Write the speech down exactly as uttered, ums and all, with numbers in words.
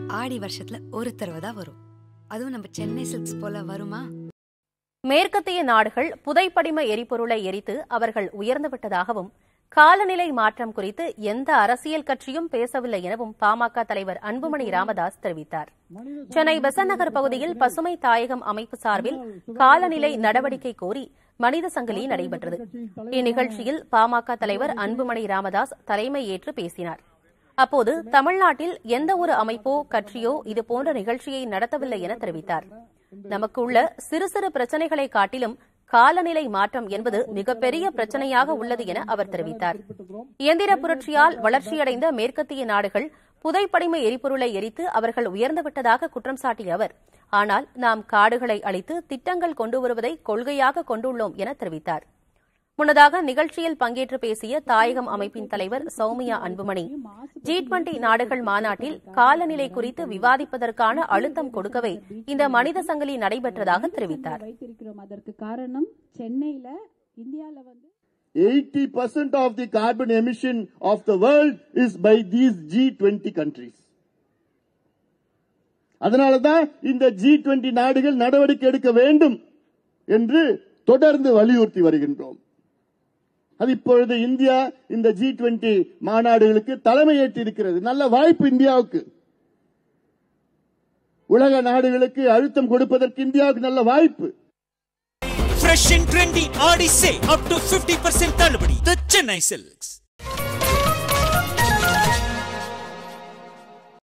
ஆடி வருஷத்துல ஒரு தடவை தான் வரும். அதுவும் நம்ம சென்னை சில்க்ஸ் போல வருமா? மேற்கத்திய நாடுகள் புதைப்படிம எரிபொருளை எரித்து அவர்கள் உயர்ந்துவிட்டதாகவும் காலநிலை மாற்றம் குறித்து எந்த அரசியல் கட்சியும் பேசவில்லை எனவும் பாமக தலைவர் அன்புமணி ராமதாஸ் தெரிவித்தார். சென்னை பெசன்ட் நகர் பகுதியில் பசுமை தாயகம் அமைப்பு சார்பில் காலநிலை நடவடிக்கை கோரி மனித சங்கிலி நடைபெற்றது. இந்நிகழ்ச்சியில் பாமக தலைவர் அன்புமணி ராமதாஸ் தலைமை ஏற்று பேசினார். அப்போது தமிழ்நாட்டில் எந்த ஒரு அமைப்போ கட்சியோ இதுபோன்ற நிகழ்ச்சியை நடத்தவில்லை என தெரிவித்தார். நமக்கு உள்ள சிறு சிறு பிரச்சனைகளை காட்டிலும் காலநிலை மாற்றம் என்பது மிகப்பெரிய பிரச்சனையாக உள்ளது என அவர் தெரிவித்தார். இயந்திர புரட்சியால் வளர்ச்சியடைந்த மேற்கத்திய நாடுகள் புதைப்படிம எரிபொருளை எரித்து அவர்கள் உயர்ந்துவிட்டதாக குற்றம் சாட்டிய அவர், ஆனால் நாம் காடுகளை அழித்து திட்டங்கள் கொண்டு வருவதை கொள்கையாக கொண்டுள்ளோம் என தெரிவித்தார். முன்னதாக நிகழ்ச்சியில் பங்கேற்று பேசிய தாயகம் அமைப்பின் தலைவர் சௌமியா அன்புமணி, ஜி டுவெண்டி நாடுகள் மாநாட்டில் காலநிலை குறித்து விவாதிப்பதற்கான அழுத்தம் கொடுக்கவே இந்த மனித சங்கிலி நடைபெற்றதாக தெரிவித்தார். அதற்கு காரணம் சென்னையில இந்தியால வந்து eighty percent of the carbon emission of the world is by these G twenty countries. அதனால தான் இந்த G twenty நாடுகள் நடவடிக்கை எடுக்க வேண்டும் என்று தொடர்ந்து வலியுறுத்தி வருகின்றோம். அது இப்பொழுது இந்தியா இந்த G twenty மாநாடுகளுக்கு தலைமையேற்று இருக்கிறது. நல்ல வாய்ப்பு இந்தியாவுக்கு. உலக நாடுகளுக்கு அழுத்தம் கொடுப்பதற்கு இந்தியாவுக்கு நல்ல வாய்ப்பு. Fresh and trendy Aadi sale up to fifty percent தள்ளுபடி. The Chennai Silks.